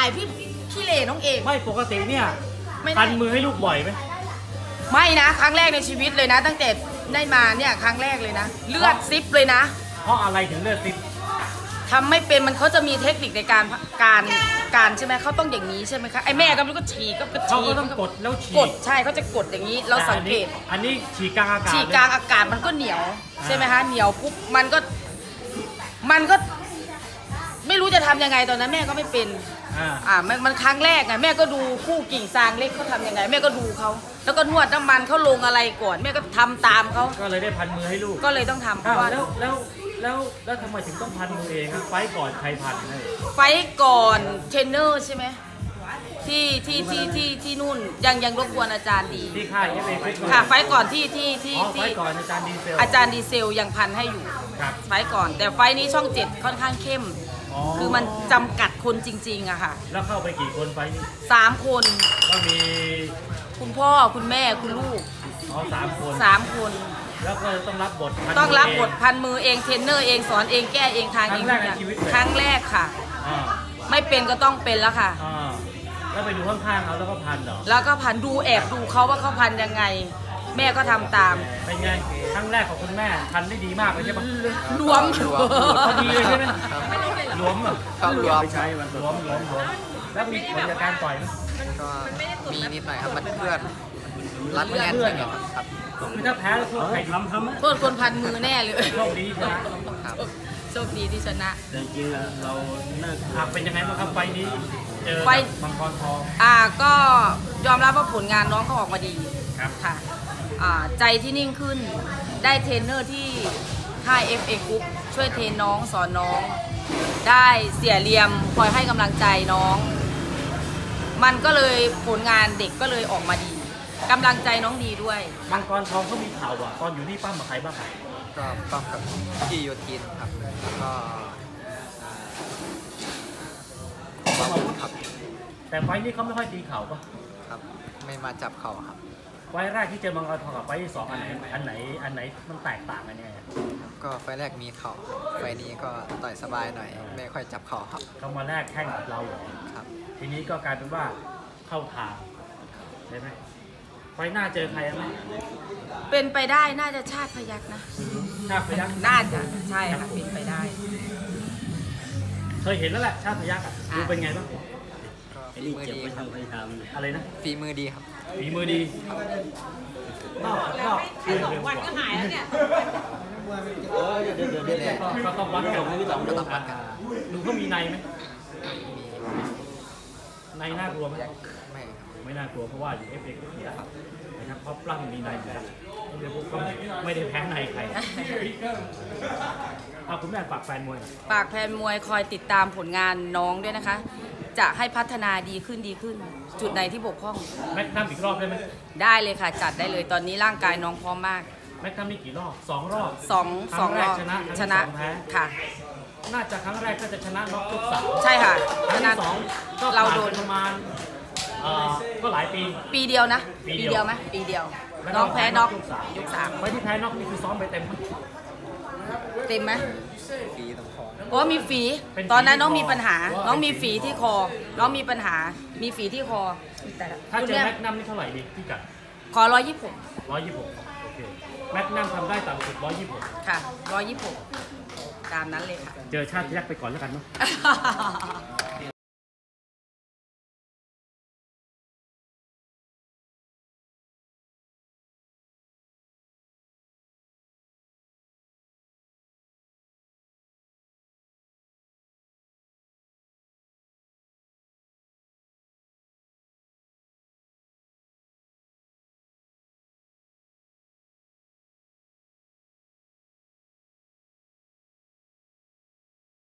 ายพี่เลน้องเอกไม่ปกติเนี่ยพันมือให้ลูกบ่อยไหมไม่นะครั้งแรกในชีวิตเลยนะตั้งแต่ได้มาเนี่ยครั้งแรกเลยนะเลือดซิปเลยนะเพราะอะไรถึงเลือดซิปทำไม่เป็นมันเขาจะมีเทคนิคในการใช่ไหมเขาต้องอย่างนี้ใช่ไหมคะไอแม่ก็มันก็ฉีกก็ฉีกเขาก็ต้องกดแล้วฉีกกดใช่เขาจะกดอย่างนี้เราสังเกตอันนี้ฉีกกลางอากาศฉีกกลางอากาศมันก็เหนียวใช่ไหมคะเหนียวปุ๊บมันก็ไม่รู้จะทำยังไงตอนนั้นแม่ก็ไม่เป็นมันครั้งแรกไงแม่ก็ดูคู่กิ่งซางเล็กเขาทำยังไงแม่ก็ดูเขาแล้วก็นวดน้ำมันเขาลงอะไรก่อนแม่ก็ทำตามเขาก็เลยได้พันมือให้ลูกก็เลยต้องทำแล้วทำไมถึงต้องพันมือเองไฟก่อนใครพันให้ไฟก่อนเทรนเนอร์ใช่ไหมที่นู่นยังรบกวนอาจารย์ดีที่ค่ายค่ะไฟก่อนที่ไฟก่อนอาจารย์ดีเซลยังพันให้อยู่ไฟก่อนแต่ไฟนี้ช่อง7ค่อนข้างเข้มคือมันจำกัดคนจริงๆอะค่ะแล้วเข้าไปกี่คนไฟนี้ 3 คนก็มีคุณพ่อคุณแม่คุณลูก3 คนแล้วก็ต้องรับบทพันมือเองเทรนเนอร์เองสอนเองแก้เองทางเองครั้งแรกค่ะไม่เป็นก็ต้องเป็นแล้วค่ะแล้วไปดูข้างๆเขาแล้วก็พันเหรอแล้วก็พันดูแอบดูเขาว่าเขาพันยังไงแม่ก็ทำตามเป็นไงครั้งแรกของคุณแม่พันได้ดีมากเลยใช่ปะรวมพอดีเลยใช่ไหมรวมอ่ะเขารวมใช้มันรวมแล้วมีผลจากการต่อยไหมก็มีนิดหน่อยครับมันเคลื่อนรัดแน่นไปครับคือถ้าแพ้แล้วโทษใครโทษคนพันมือแน่เลยโชคดีชนะโชคดีที่ชนะจริงๆเราเป็นยังไงบ้างครับไฟนี้เจอมังกรทองก็ยอมรับว่าผลงานน้องเขาออกมาดีค่ะใจที่นิ่งขึ้นได้เทรนเนอร์ที่ค่าย FA Group ช่วยเทรนน้องสอนน้องได้เสียเรียมคอยให้กำลังใจน้องมันก็เลยผลงานเด็กก็เลยออกมาดีกำลังใจน้องดีด้วยมังกรทองเขามีข่าวตอนอยู่นี่ปั้มกับใครบ้างก็ปั้มกับพี่โยธินครับแล้วก็ครับแต่ไฟนี้เขาไม่ค่อยตีเข่าป่ะครับไม่มาจับเข่าครับไฟแรกที่เจอมังกรทองกับไฟที่2อันไหนมันแตกต่างกันยังไงก็ไฟแรกมีเข่าไฟนี้ก็ต่อยสบายหน่อยไม่ค่อยจับเข่าครับเขามาแรกแข่งกับเราครับทีนี้ก็กลายเป็นว่าเข้าทางใช่ไหมไฟหน้าเจอใครไหมเป็นไปได้น่าจะชาติพยัคฆ์นะชาติพยัคฆ์น่าจะใช่ค่ะเป็นไปได้เคยเห็นแล้วแหละชาติพยัคฆ์ดูเป็นไงบ้างฝีมือดีครับอะไรนะฝีมือดีครับฝีมือดีนอกวันก็หายแล้วเนี่ยก็ต้องวัดกันให้พี่ต๋องก็ต้องวัดกันดูเขามีในไหมในน่ากลัวไหมไม่น่ากลัวเพราะว่าอยู่FA Groupนะครับเพราะปล้ำมีในอยู่แล้วFA Groupก็ไม่ได้แพ้ในใครคุณแม่ฝากแฟนมวยคอยติดตามผลงานน้องด้วยนะคะจะให้พัฒนาดีขึ้นจุดไหนที่บกพร่องแม็กนัมอีกรอบได้ไหมได้เลยค่ะจัดได้เลยตอนนี้ร่างกายน้องพร้อมมากแม็กนัมนี่กี่รอบ2 รอบ 2 รอบชนะค่ะน่าจะครั้งแรกก็จะชนะน็อกยก3 ใช่ค่ะครั้งที่2ก็เราโดนประมาณก็หลายปีเดียวนะปีเดียวไหมปีเดียวน้องแพ้น็อกยก3 ไว้ที่แพ้น็อกนี่คือซ้อมไปเต็มไหมเพราะมีฝีตอนนั้นน้องมีปัญหาน้องมีฝีที่คอน้องมีปัญหามีฝีที่คอแต่ถ้าเจอแม็กนัมนี่เท่าไหร่ดีพี่กัดขอ126 โอเคแม็กนัมทำได้ต่ำสุด 126ค่ะ126ตามนั้นเลยค่ะเจอชาติพยัคฆ์ไปก่อนแล้วกันเนาะ